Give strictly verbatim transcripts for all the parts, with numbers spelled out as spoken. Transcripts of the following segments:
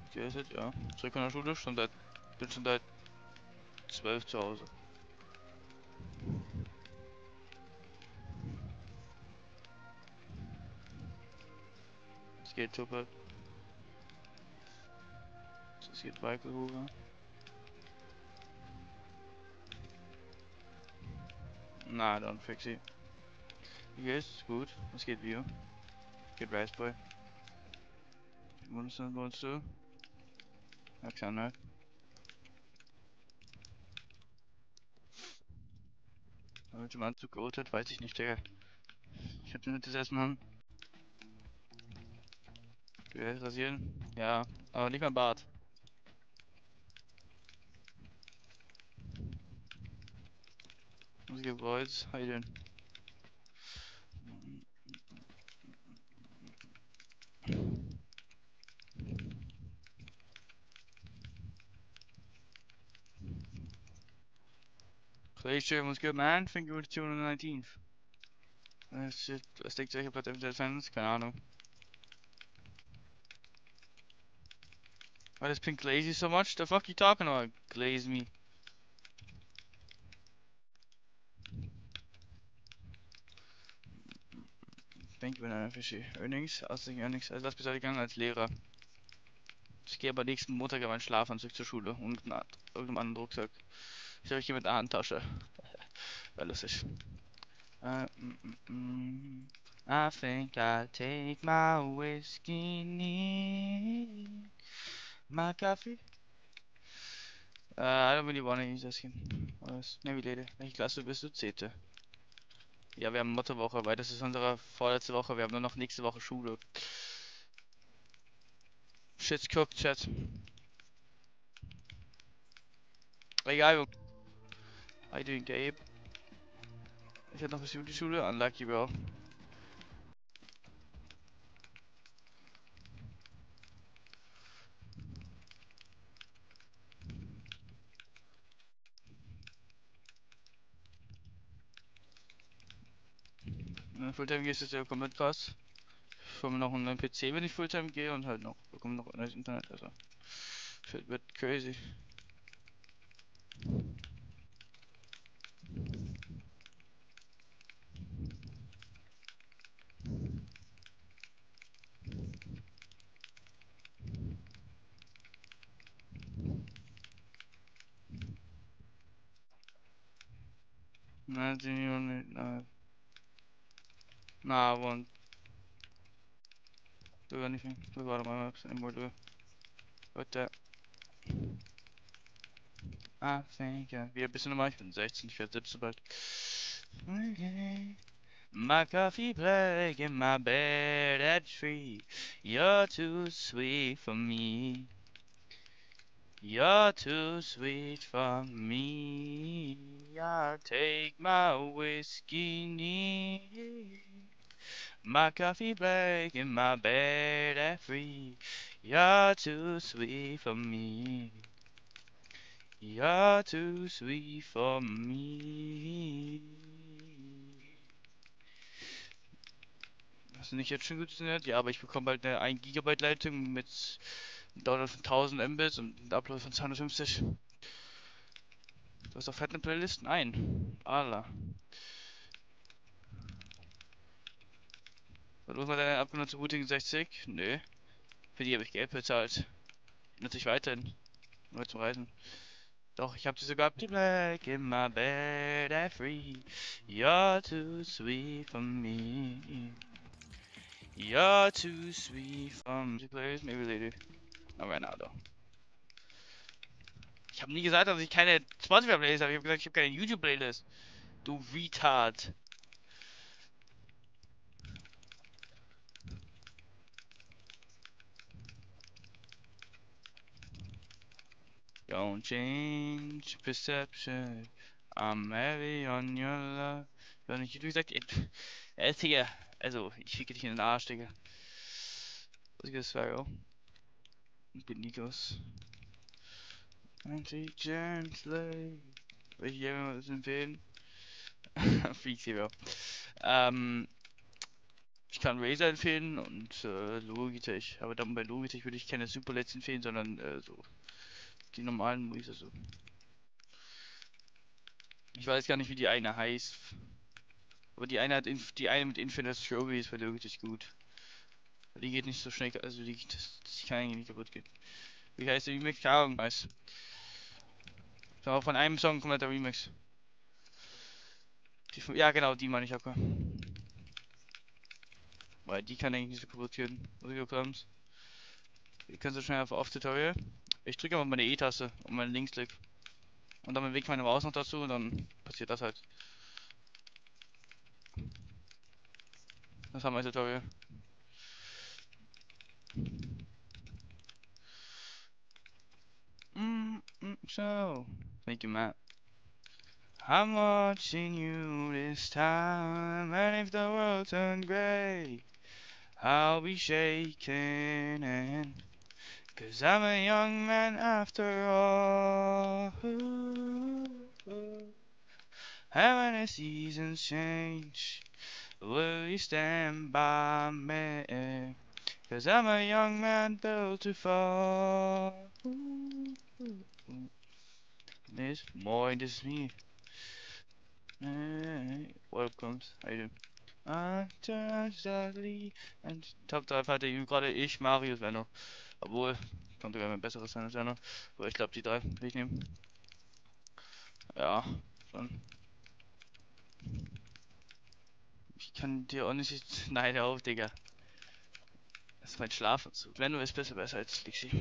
Die ist jetzt, ja. Zurück von der Schule, schon seit, bin schon seit zwölf zu Hause. Es geht super. Es geht Michael Hoover. Na, dann Fixie. Wie geht's? Gut. Was geht Bio? Geht Raceboy? Wohnst du? Wohnst du? Ja, klar, ne? Aber mit dem Anzug geurteilt, weiß ich nicht, Digga. Ich hab den das erstmal. Du willst rasieren? Ja, aber nicht mein Bart. Was geht Boys? How you doing? Glacier, what's good, man? Think you were the two hundred nineteenth. Uh, shit, was denkt ihr, ich hab grad Fans? Keine Ahnung. Why does Pink glaze you so much? The fuck you talking about? Glaze me. Thank you, Banana Fishy. Earnings, ausgleichen Earnings. Also, lass mich gegangen als Lehrer. Ich gehe aber nächsten Montag in meinen Schlafanzug zur Schule und mit irgendeinem anderen Rucksack. Ich habe hier mit einer Handtasche. Wäre lustig. Uh, mm, mm, mm. I think I'll take my whiskey neat. My coffee. Uh, I don't really wanna use that skin. Was? Maybe later. Welche Klasse bist du? Zehnte. Ja, wir haben Mottowoche, weil das ist unsere vorletzte Woche. Wir haben nur noch nächste Woche Schule. Shit's cooked, Chat. Egal, Junge. How you doing, Gabe? Ich hätte noch bis die Schule. Unlucky, Bro. Wenn Fulltime gehst, ist ja komplett krass. Ich bekomme noch einen neuen P C, wenn ich Fulltime gehe und halt noch bekomme noch ein neues Internet. Also, shit wird crazy. Nah, do you want it? Nah. Nah, I won't do anything. Look out of my maps anymore, do it. With that. I think, ja. Wie alt bist du nochmal? Ich bin sechzehn, ich werde siebzehn bald. Okay. My coffee black in my bed at three. You're too sweet for me. You're too sweet for me. I'll take my whiskey neat. My coffee black in my bed at three. You're too sweet for me. You're too sweet for me. Hast du nicht jetzt schon gutes Internet? Ja, aber ich bekomme bald eine ein Gigabyte Leitung mit Download von tausend Mbits und einem Upload von zweihundertfünfzig. Du hast doch fett eine Playlist? Nein. Allah. Was muss man denn abgenutzte Routing sechzig? Nö. Für die habe ich Geld bezahlt. Nutze ich weiterhin. Nur zum Reisen. Doch, ich habe sie sogar. Black in my bed at free. You're too sweet for me. You're too sweet for me. Players, maybe later. Not right now, though. Ich habe nie gesagt, dass ich keine Spotify-Playlist habe. Ich habe gesagt, ich habe keine YouTube-Playlist. Du Retard. Don't change perception. I'm heavy on your love. Ich weiß nicht, wie du gesagt hast. Äh, Digga. Also, ich ficke dich in den Arsch, Digga. Was ist das, Sparrow? Ich bin Nikos. Anti-Gently. Will ich jemandem was empfehlen? Freak Zero. Ähm. Ich kann Razer empfehlen und äh, Logitech. Aber dann bei Logitech würde ich keine Super L E Ds empfehlen, sondern äh, so die normalen Mäuse so. Ich weiß gar nicht, wie die eine heißt. Aber die eine hat Inf die eine mit Infinite Trophy ist bei Logitech gut. Die geht nicht so schnell, also die, das, das kann eigentlich nicht kaputt gehen. Wie heißt der Remix? Keine Ahnung, weiß. So, von einem Song kommt der Remix. Die, ja genau, die meine ich auch. Weil die kann eigentlich nicht so kaputt gehen. Musikprogramms. Die kannst du schnell auf Off-Tutorial. Ich drücke einfach meine E-Taste und meinen Linksklick. Und dann bewege ich meine Maus noch dazu und dann passiert das halt. Das haben wir als Tutorial. Mm, mm, so, thank you, Matt. I'm watching you this time, and if the world turns gray, I'll be shaking and cause I'm a young man after all. Ooh, ooh. And when the seasons change, will you stand by me? Cause I'm a young man built to fall. Ooh, ooh, ooh. This boy, this is me. Hey, welcome. How you doing? Anthony and Top drei hatte ich gerade ich, Marius, Venno. Obwohl, konnte sogar ein besseres sein als Venno. Aber ich glaube, die drei will ich nehmen. Ja, schon. Ich kann dir auch nicht. Nein, hör auf, Digga. Das ist mein Schlafanzug. Venno ist besser, besser als Lixi.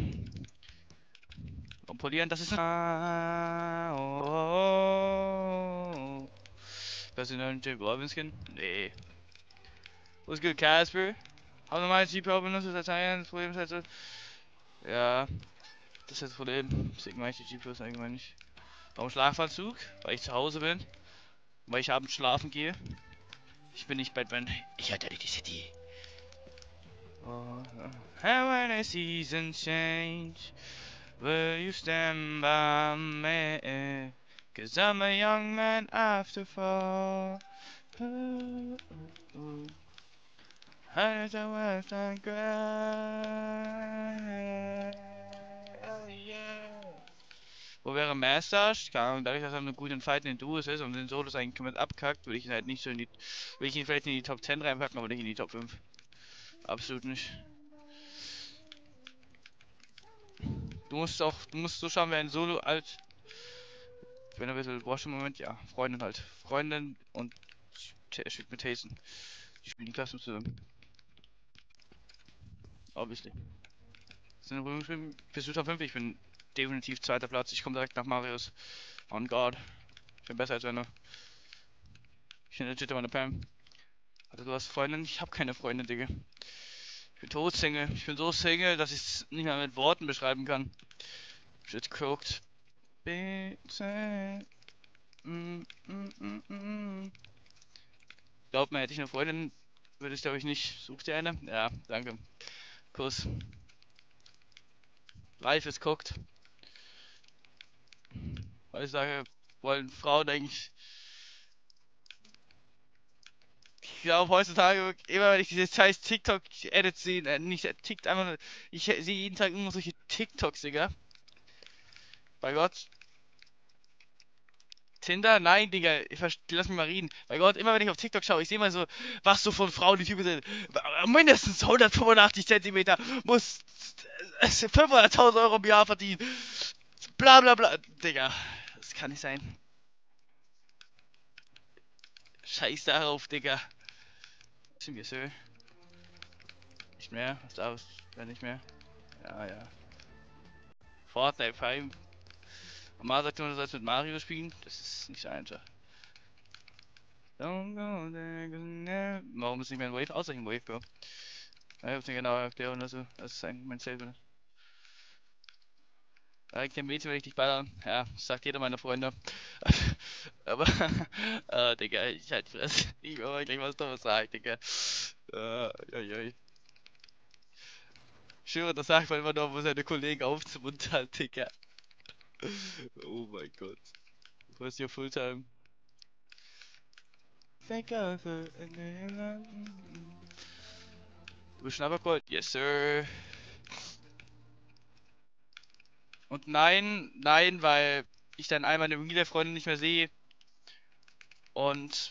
Und polieren, das ist. Ah, oh, oh, oh. Das ist ein J Balvin Skin? Nee. What's good, Casper? Haben normale G P benutzt, das Dateien, das Problem ist halt so. Ja, das ist das Problem. Deswegen mache ich die G P Us allgemein nicht. Warum Schlafanzug? Weil ich zu Hause bin. Weil ich abends schlafen gehe. Ich bin nicht Batman. Ich hatte die City. Oh, and when the seasons change, will you stand by me? Cause I'm a young man after fall. Ooh, ooh, ooh. How the west and gray? Oh yeah. Wo wäre Mastache? Keine Ahnung, dadurch, dass er eine gute Fight in den Duos ist und den Solos eigentlich komplett abkackt, würde ich ihn halt nicht so in die. Würde ich ihn vielleicht in die Top zehn reinpacken, aber nicht in die Top fünf. Absolut nicht. Du musst auch, du musst so schauen, wer ein Solo als. Wenn er ein bisschen Wash im Moment, ja. Freundin halt. Freundin und er spielt mit Hazen. Die spielen die Klassen zusammen. Obviously. Sind Rügen bist du Top fünf? Ich bin definitiv zweiter Platz. Ich komme direkt nach Marius. On guard. Ich bin besser als wenn du. Ich bin legit meine Pam. Also du hast Freundin? Ich habe keine Freundin, Digga. Ich bin tot Single. Ich bin so Single, dass ich es nicht mehr mit Worten beschreiben kann. Shit cooked. Bitte. Mm, mm, mm, mm. Glaub mir, hätte ich eine Freundin, würde ich glaube ich nicht. Such dir eine? Ja, danke. Kuss. Life ist cooked. Weil ich sage, wollen Frauen eigentlich. Ich glaube heutzutage, immer wenn ich diese scheiß TikTok-Edits sehe, äh, nicht äh, TikTok, einfach nur, ich sehe jeden Tag immer solche TikToks, Digga. Bei Gott. Tinder? Nein, Digga, ich verste- lass mich mal reden. Bei Gott, immer wenn ich auf TikTok schaue, ich sehe mal so, was so von Frauen die Typen sind. Mindestens hundertfünfundachtzig Zentimeter, muss äh, fünfhunderttausend Euro im Jahr verdienen. Bla bla bla. Digga, das kann nicht sein. Scheiß darauf, Digga. Sind wir so? Nicht mehr? Was da ist? Ja, nicht mehr. Ja, ja. Fortnite Prime. Normal sagt man, du sollst mit Mario spielen. Das ist nicht so einfach. Don't go there, 'cause never- Warum ist nicht mehr ein Wave? Außer ein Wave, Bro. Ja, ich hab's nicht genau erklären oder so. Das ist eigentlich mein Selber. Ja, ich kenn Mädchen, wenn ich dich ballern. Ja, das sagt jeder meiner Freunde. Aber, äh, Digga, ich halt die Fresse. Ich will mal gleich was Dummes sagen, Digga. Äh, joi, joi. Ich schwöre, das sagt man immer nur, wo seine Kollegen aufzumuntern, Digga. Oh mein Gott. Wo ist hier Fulltime? Thank God for Du bist schon abgeholt? Yes, sir. Und nein, nein, weil ich dann einmal meine Real-Freunde nicht mehr sehe. Und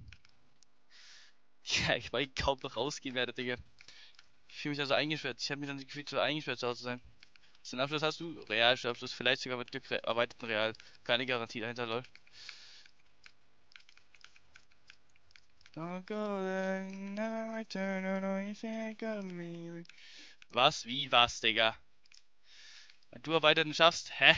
ja, ich weil ich kaum noch rausgehen werde, Digga. Ich fühle mich also eingesperrt. Ich habe mich dann gefühlt, so eingesperrt zu Hause zu sein. Was für einen Abschluss hast du? Realschulabschluss, vielleicht sogar mit Glück erweiterten Real. Keine Garantie dahinter, lol. Don't go there, never return, or no, you think of me. Was? Wie? Was, Digga? Wenn du erweiterten schaffst? Hä?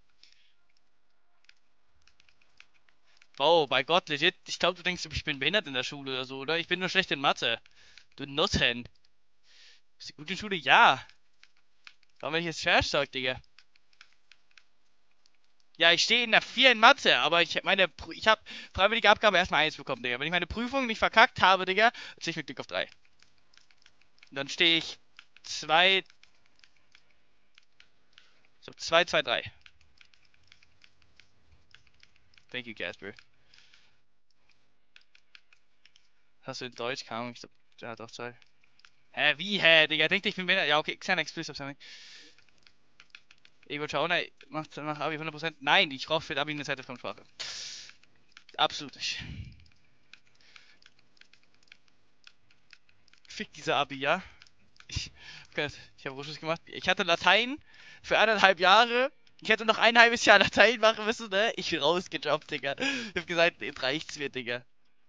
Wow, bei Gott, legit. Ich glaube, du denkst, ich bin behindert in der Schule oder so, oder? Ich bin nur schlecht in Mathe. Du Nutten. Bist du gut in Schule? Ja. Warum bin ich jetzt schwer stark, Digga? Ja, ich stehe in der vier in Mathe, aber ich meine, Prü- ich habe freiwillige Abgabe erstmal eins bekommen, Digga. Wenn ich meine Prüfung nicht verkackt habe, Digga, ziehe ich mit Glück auf drei. Dann stehe ich zwei, so zwei, zwei, drei. Thank you, Casper. Hast du in Deutsch? Keine Ahnung, ich glaub, der hat auch zwei. Hä, wie, hä, Digga, denkt ich bin behindert? Ja, okay, Xanax, please, sorry. Ego Ciao, nein, macht nach Abi hundert Prozent. Nein, ich brauche für Abi eine zweite Fremdsprache. Absolut nicht. Fick diese Abi, ja? Ich, ich habe Russisch gemacht. Ich hatte Latein für eineinhalb Jahre. Ich hätte noch ein halbes Jahr Latein machen müssen, ne? Ich bin rausgejobbt, Digga. Ich hab gesagt, jetzt reicht's mir, Digga.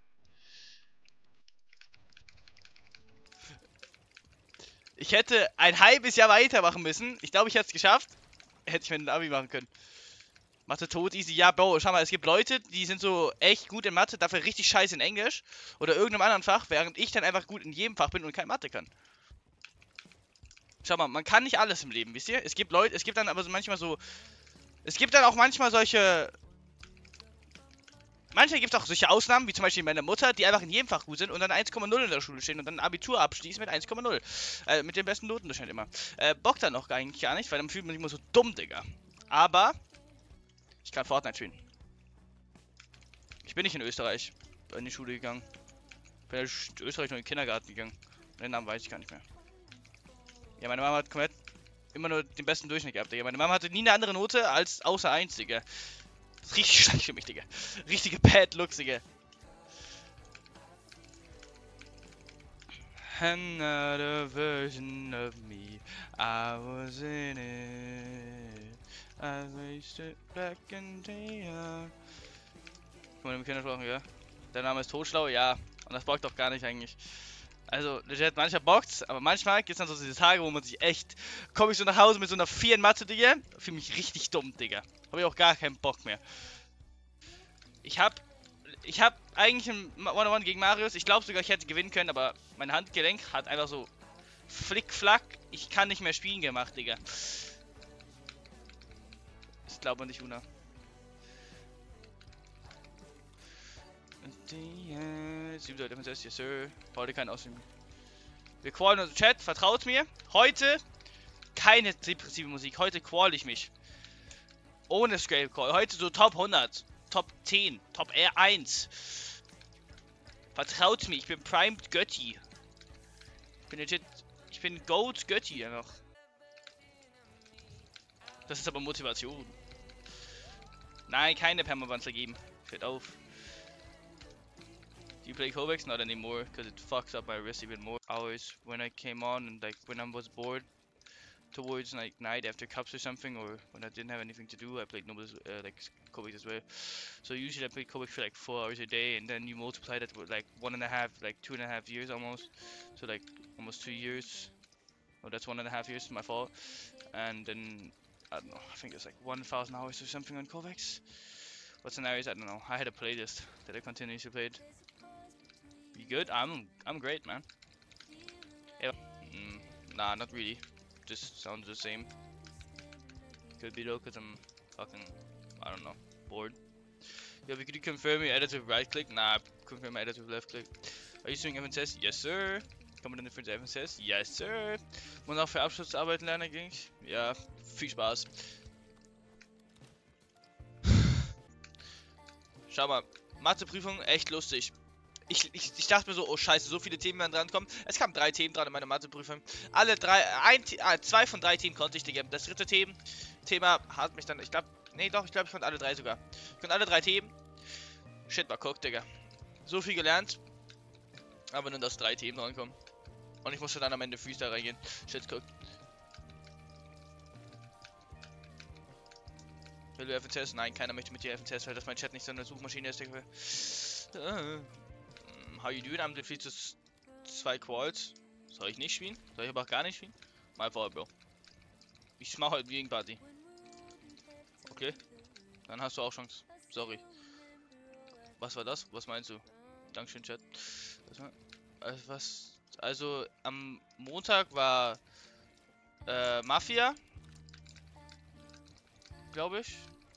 Ich hätte ein halbes Jahr weitermachen müssen. Ich glaube, ich hätte es geschafft. Hätte ich mir ein Abi machen können. Mathe tot, easy. Ja, Bro, schau mal, es gibt Leute, die sind so echt gut in Mathe, dafür richtig scheiße in Englisch oder irgendeinem anderen Fach, während ich dann einfach gut in jedem Fach bin und kein Mathe kann. Schau mal, man kann nicht alles im Leben, wisst ihr? Es gibt Leute, es gibt dann aber so manchmal so, es gibt dann auch manchmal solche, manchmal gibt es auch solche Ausnahmen, wie zum Beispiel meine Mutter, die einfach in jedem Fach gut sind und dann eins Komma null in der Schule stehen und dann ein Abitur abschließen mit eins Komma null. Äh, mit den besten Noten, das scheint immer. Äh, Bock dann auch eigentlich gar nicht, weil dann fühlt man sich immer so dumm, Digga. Aber ich kann Fortnite spielen. Ich bin nicht in Österreich in die Schule gegangen. Ich bin in Österreich nur in den Kindergarten gegangen. Den Namen weiß ich gar nicht mehr. Ja, meine Mama hat komplett immer nur den besten Durchschnitt gehabt, Digga. Meine Mama hatte nie eine andere Note als außer eins, Digga. Das ist richtig schlecht für mich, Digga. Richtige Bad Looks, Digga. Another version of me. I was in it. I wasted back in the air. Guck mal, mit Kindersprachen, ja. Der Name ist Totschlau, ja. Und das bockt doch gar nicht eigentlich. Also, legit, manchmal bockt's, aber manchmal gibt's dann so diese Tage, wo man sich echt. Komme ich so nach Hause mit so einer vier in Mathe, Digga. Fühle mich richtig dumm, Digga. Habe ich auch gar keinen Bock mehr. Ich hab. Ich hab eigentlich ein One-on-One gegen Marius. Ich glaube sogar, ich hätte gewinnen können, aber mein Handgelenk hat einfach so. Flick-Flack. Ich kann nicht mehr spielen gemacht, Digga. Ich glaube nicht, Una. sieben Leute, yes sir. Heute kein Ausüben. Wir qualen unseren Chat, vertraut mir. Heute keine depressive Musik. Heute qual ich mich. Ohne Scrape Call. Heute so Top hundert. Top zehn. Top R eins. Vertraut mir, ich bin Primed Götti. Ich bin legit. Ich bin Goat Götti ja noch. Das ist aber Motivation. Nein, keine Permawanze geben. Fällt auf. Do you play Kovacs? Not anymore, because it fucks up my wrist even more. Always, when I came on and like when I was bored, towards like night after cups or something, or when I didn't have anything to do, I played Nobles, uh, like Kovacs as well. So usually I played Kovacs for like four hours a day, and then you multiply that with like one and a half, like two and a half years almost. So like almost two years. Oh, that's one and a half years, my fault. And then I don't know, I think it's like one thousand hours or something on Kovacs. What's an hours? I don't know. I had a playlist that I continuously played. You good? I'm I'm great, man. Yeah. Mm, nah, not really. Just sounds the same. Could be though, cause I'm fucking, I don't know, bored. Yeah, but could you confirm your edit with right click? Nah, confirm my edit with left click. Are you doing F N C S? Yes, sir. Kann man denn für F N C S? Yes, sir. Muss auch für Abschlussarbeiten lernen, ging's? Ja, viel Spaß. Schau mal, Matheprüfung echt lustig. Ich, ich, ich dachte mir so, oh scheiße, so viele Themen werden drankommen. Es kamen drei Themen dran in meiner Matheprüfung. Alle drei, ein, äh, zwei von drei Themen konnte ich, Digga. Das dritte Themen, Thema hat mich dann, ich glaube, nee, doch, ich glaube, ich konnte alle drei sogar. Ich konnte alle drei Themen. Shit, mal guck, Digga. So viel gelernt, aber nur, dass drei Themen drankommen. Und ich musste dann am Ende Freestyle reingehen. Shit, guck. Will du F N C S? Nein, keiner möchte mit dir F N C S, weil das mein Chat nicht so eine Suchmaschine ist, Digga. Uh, how you doing? I'm defeated zwei Quals. Soll ich nicht spielen? Soll ich aber auch gar nicht spielen? Mal vor, Bro. Ich mach halt Viewing Party. Okay. Dann hast du auch Chance. Sorry. Was war das? Was meinst du? Dankeschön, Chat. Was, war, äh, was? Also, am Montag war äh, Mafia. Glaube ich.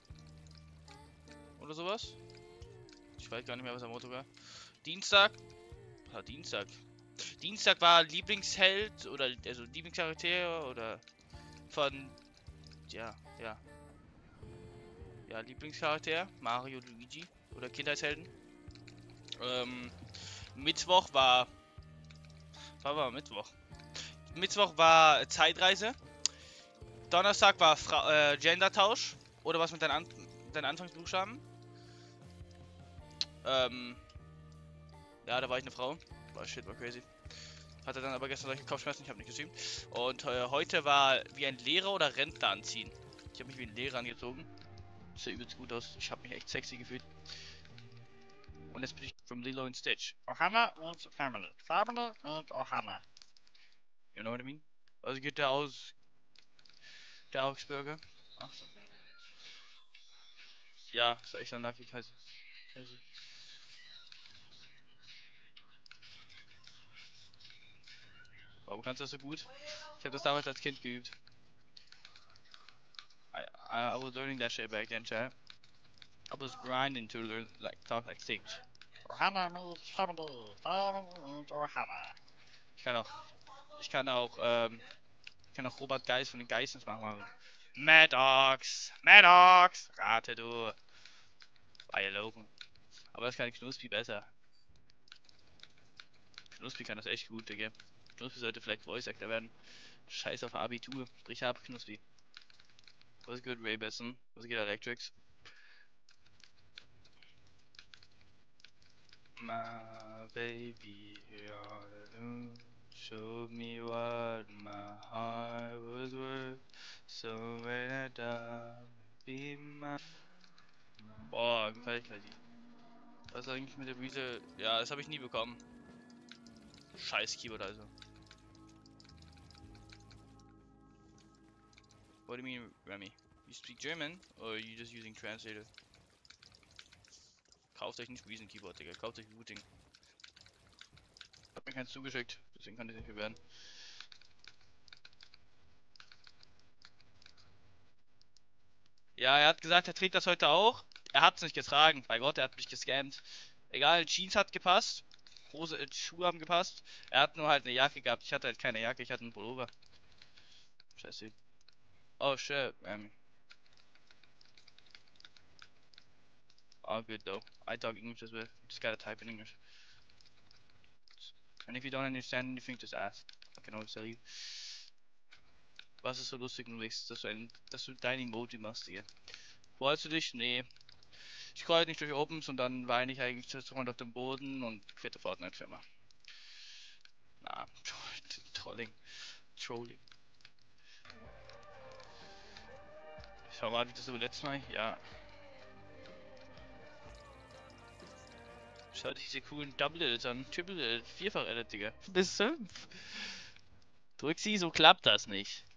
Oder sowas. Ich weiß gar nicht mehr, was am Montag war. Dienstag. Ah, Dienstag. Dienstag war Lieblingsheld oder also Lieblingscharakter oder von ja, ja. Ja, Lieblingscharakter, Mario, Luigi oder Kindheitshelden. Ähm, Mittwoch war war war Mittwoch. Mittwoch war Zeitreise. Donnerstag war Fra äh, Gendertausch oder was mit deinen, An deinen Anfangsbuchstaben. Ähm, ja, da war ich eine Frau. War shit, war crazy. Hatte dann aber gestern solche Kopfschmerzen, ich habe nicht gestreamt. Und äh, heute war wie ein Lehrer oder Rentner anziehen. Ich habe mich wie ein Lehrer angezogen. Sah übelst gut aus. Ich habe mich echt sexy gefühlt. Und jetzt bin ich from Lilo and Stitch. Ohana means family. Family means Ohana. You know what I mean? Also geht der aus. Der Augsburger. Ach so. Ja, ist echt ein Nachricht heißt. Warum kannst du das so gut? Ich habe das damals als Kind geübt. I, I, I was learning that shit back then, chat. I was grinding to learn, like, talk like Stitch. Ohana means family. Family means Ohana. Ich kann auch, ich kann auch, ähm, ich kann auch Robert Geist von den Geistens machen. Maddox, Maddox, rate du. War ja Logan. Aber das kann Knuspi besser. Knuspi kann das echt gut, Digga. Knuspi sollte vielleicht Voice Actor werden. Scheiß auf Abitur. Sprich ab, Knuspi. Was good, Ray Besson? Was geht, Electrics? My baby all alone showed me what my heart was worth. So when I die, be my. Boah, gefällt gleich die. Was ist eigentlich mit der Wiese? Ja, das habe ich nie bekommen. Scheiß Keyboard also. What do you mean, Remy? You speak German or are you just using translator? Kauft euch nicht Reason Keyboard, Digga. Kauft euch Routing. Hab mir keins zugeschickt, deswegen kann ich nicht bewerten. Ja, er hat gesagt, er trägt das heute auch. Er hat es nicht getragen. Bei Gott, er hat mich gescammt. Egal, Jeans hat gepasst. Hose, äh, Schuhe haben gepasst. Er hat nur halt eine Jacke gehabt. Ich hatte halt keine Jacke, ich hatte einen Pullover. Scheiße. Oh shit, um, all good though. I talk English as well. You just gotta type in English. And if you don't understand anything, just ask. I can always tell you. Was ist so lustig, Luis, dass du, ein, dass du dein Emoji machst, Digga? Freust du dich? Nee. Ich scroll halt nicht durch Opens und dann weine ich eigentlich zerstreut auf dem Boden und vierte Fortnite-Firma. Na, Trolling. Trolling. Schau mal, wie das so letztes Mal. Ja. Schau dir diese coolen Double Edits an. Triple Edit, vierfach Edit, Digga. Bis fünf. Drück sie, so klappt das nicht.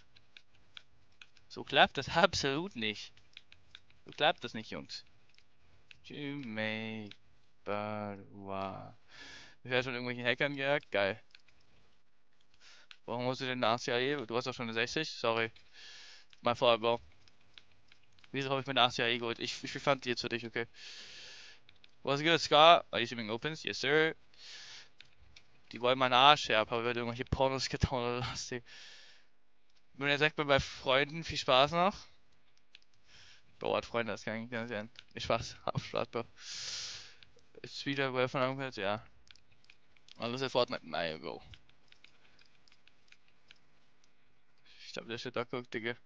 So klappt das absolut nicht. So klappt das nicht, Jungs. Jimmy Barwa. Ich werde von irgendwelchen Hackern gehackt? Geil. Warum hast du denn eine A C A E? Du hast doch schon eine sechzig? Sorry. Mein Feuerbau. Wieso habe ich mir eine A C A E geholt? Ich, ich fand die jetzt für dich, okay. Was geht, Scar? Are you streaming opens? Yes, sir. Die wollen meinen Arsch herab, aber wird irgendwelche Pornos getan lastig. Wenn er sagt mir bei Freunden viel Spaß noch. Bro hat Freunde, das kann ich nicht sein. Nicht Spaß, hab Spaß, Bro. Ist wieder bei von Anfang an, ja. Alles ist Fortnite. Nein, Bro. Ich glaube, der steht da guckt, Digga.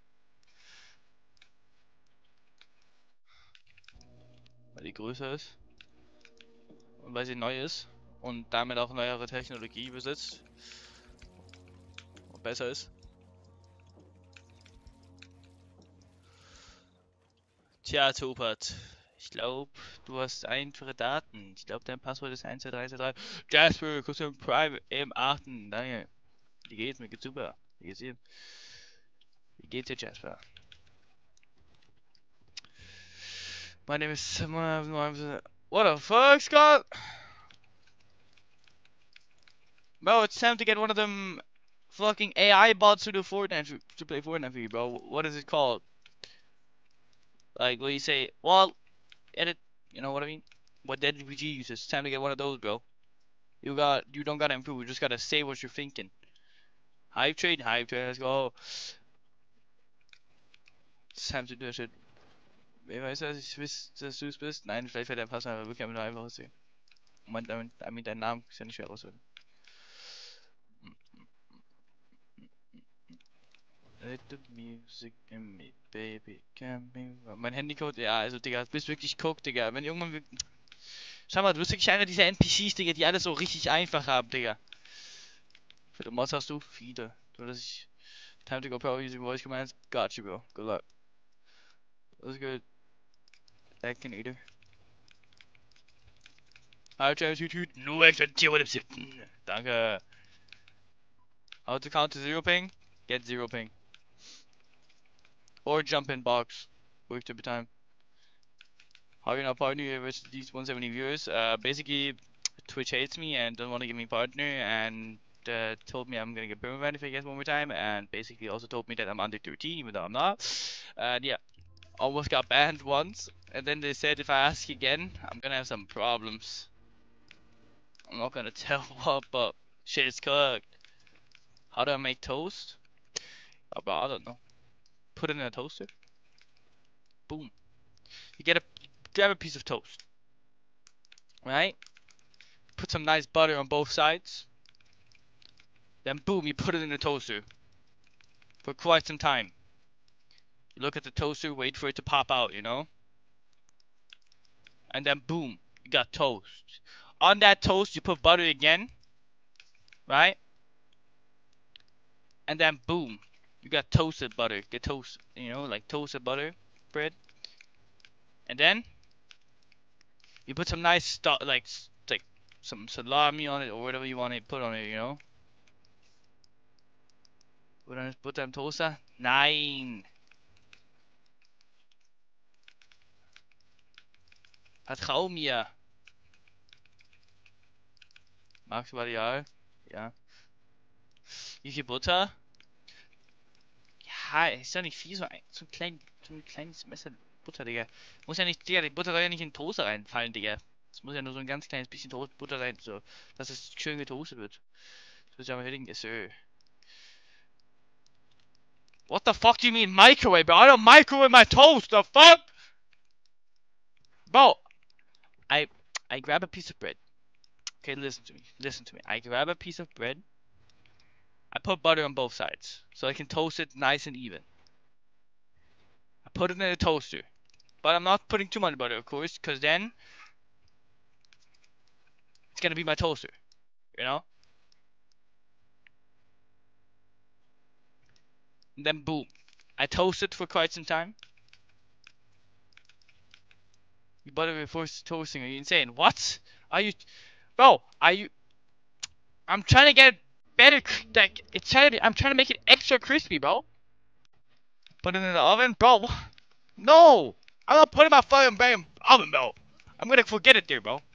Weil die größer ist. Und weil sie neu ist. Und damit auch neuere Technologie besitzt. Und besser ist. Tja, Topert. Ich glaube, du hast einfache Daten. Ich glaube, dein Passwort ist eins zwei drei zwei drei. Jasper, Custom Private M acht. Danke. Wie geht's? Mir geht's super. Wie geht's dir? Wie geht's dir, Jasper? My name is... What the fuck, Scott? Bro, it's time to get one of them fucking A I bots to do Fortnite, to play Fortnite for you, bro. What is it called? Like, what you say? Well, edit... You know what I mean? What Dead R P G uses. It's time to get one of those, bro. You got... You don't gotta improve. You just gotta say what you're thinking. Hype trade, hype trade, let's go. It's time to do that shit. Wer weiß, dass ich weiß, dass du es bist? Nein, vielleicht wird der Pass aber wirklich nur einfach aussehen. Moment, damit, damit dein Name ist ja nicht schwer rausholen. Let the music in me, baby, can be... Mein Handycode, ja, also, Digga, du bist wirklich guck, Digga. Wenn irgendwann... wir- Schau mal, du bist wirklich einer dieser N P Cs, Digga, die alles so richtig einfach haben, Digga. Wie viele Mods hast du? Viele. Du, dass ich... Time to go power using voice commands. Got you, bro. Good luck. That's good. Acting either. Hi, James, you tut. No extra tier with him. Danke. How to count to zero ping? Get zero ping. Or jump in box. Work to be time. How can I partner you with these one seventy viewers? Uh, basically, Twitch hates me and don't want to give me partner and uh, told me I'm gonna get permaban if I get one more time and basically also told me that I'm under thirteen even though I'm not. And yeah, almost got banned once and then they said if I ask again, I'm gonna have some problems. I'm not gonna tell what, but shit is cooked. How do I make toast? Oh, bro, I don't know. Put it in a toaster. Boom. You get a grab a piece of toast, right? Put some nice butter on both sides. Then boom, you put it in the toaster for quite some time. You look at the toaster, wait for it to pop out, you know? And then boom, you got toast. On that toast, you put butter again, right? And then boom, you got toasted butter. Get toast, you know, like toasted butter bread. And then you put some nice stuff, like like some salami on it or whatever you want to put on it, you know? Put on put them toaster? Nein. Vertrau mir. Magst du Varial? Ja. Wie viel Butter? Ja, ist doch nicht viel, so ein, so ein, klein, so ein kleines Messer Butter, Digga. Muss ja nicht, Digga, die Butter soll ja nicht in den Toaster reinfallen, Digga. Es muss ja nur so ein ganz kleines bisschen Toast Butter sein, so, dass es schön getoastet wird. Das ist ja mal hitting, yes sir. What the fuck do you mean microwave, bro? I don't microwave my toast, the fuck? Bro, I, I grab a piece of bread. Okay, listen to me, listen to me. I grab a piece of bread. I put butter on both sides, so I can toast it nice and even. I put it in a toaster. But I'm not putting too much butter, of course, because then it's gonna be my toaster, you know? And then boom. I toast it for quite some time. You butter before toasting, are you insane? What? Are you... Bro, are you... I'm trying to get better, like, it's trying to, I'm trying to make it extra crispy, bro. Put it in the oven? Bro, no! I'm not putting my fucking bread in the oven, bro. I'm gonna forget it there, bro.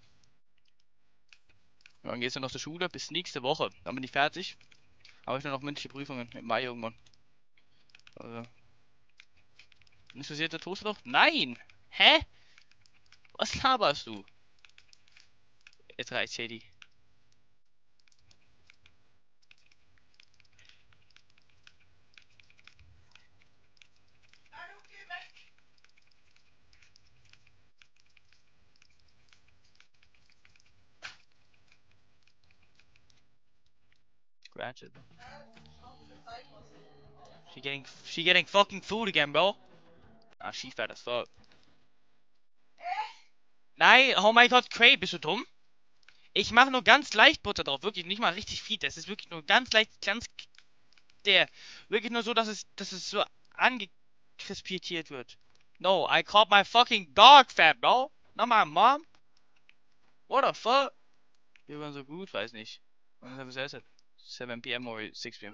Dann gehst du noch zur Schule, bis nächste Woche. Dann bin ich fertig. Aber ich nur noch mündliche Prüfungen im Mai irgendwann. Also. Interessiert der Toast noch? Nein! Hä? Was laberst du? Jetzt reicht's, Shady. scratch it. She getting, she getting fucking food again, bro. Ah, she fat as fuck. Nein, oh mein Gott, Cray, bist du dumm? Ich mache nur ganz leicht Butter drauf, wirklich nicht mal richtig viel. Das ist wirklich nur ganz leicht, ganz der, wirklich nur so, dass es, dass es so angekrispiert wird. No, I called my fucking dog fat, bro. Not my mom. What the fuck? Wir waren so gut, weiß nicht. Wann haben wir es seven p m oder six p m?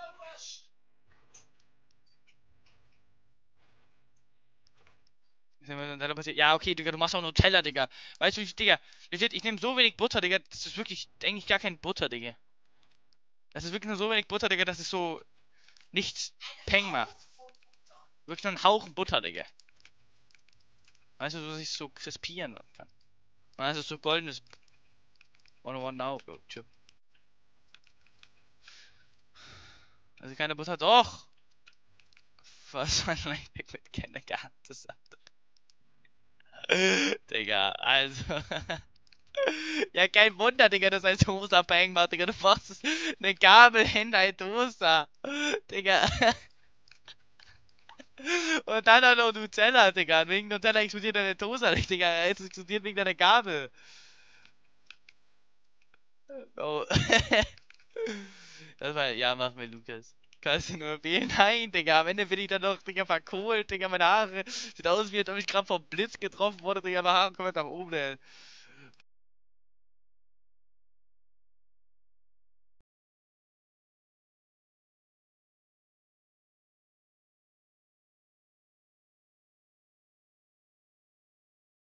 Ja, okay, Digga, du machst auch Nutella, Digga. Weißt du, ich, Digga, legit, ich nehme so wenig Butter, Digga, das ist wirklich eigentlich gar kein Butter, Digga. Das ist wirklich nur so wenig Butter, Digga, dass es so nichts Peng macht. Wirklich nur ein Hauchen Butter, Digga. Weißt du, so dass ich so krispieren kann. Und dann ist es so goldenes one oh one now, Bro, Chip. Also keine Butter, doch! Was man eigentlich mit Kindergarten zusammen. Digga, also. Ja, kein Wunder, Digga, dass ein Toaster Peng macht, Digga. Du machst eine Gabel in dein Toaster. Digga. Und dann auch noch Nutella, Digga. Wegen Nutella explodiert deine Toaster nicht, Digga. Es explodiert wegen deiner Gabel. Oh. Das war, ja, mach mir, Lukas. Kannst du nur wählen? Nein, Digga. Am Ende bin ich dann noch, Digga, verkohlt, Digga. Meine Haare sieht aus, wie als ob ich gerade vom Blitz getroffen wurde, Digga. Meine Haare kommen nach oben, ey.